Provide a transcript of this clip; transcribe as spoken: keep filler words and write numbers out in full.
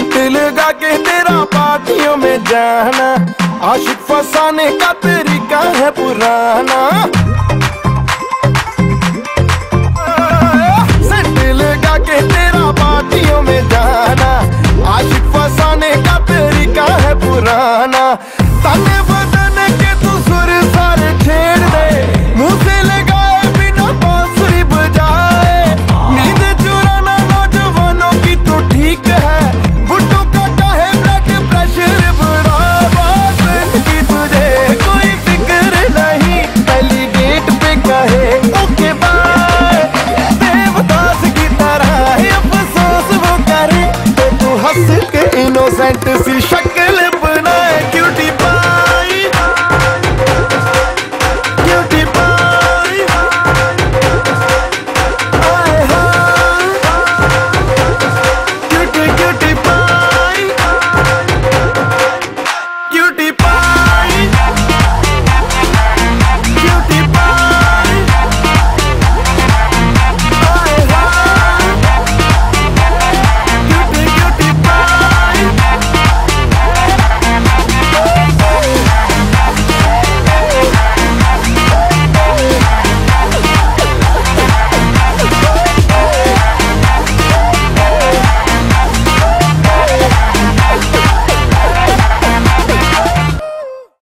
Saint लगा के तेरा पार्टियों में जाना, आशिक फसाने का तरीका है पुराना। सेंट लगा के तेरा पार्टियों में जाना, आशिक फसाने का तरीका है पुराना। तने बदन के तू सुर सारे छेड़ दे, मुंह से लगाए बिना बांसुरी बजाए। नींद चुराना नौजवानों की तो ठीक है, बुड्ढों का चाहे ब्लड प्रेशर बढ़ावा। की तुझे कोई फिक्र नहीं, पहली डेट पे कहे ओके बाय। देवदास की तरह अफसोस वो करे, तो तू हंस के इनोसेंट सी शक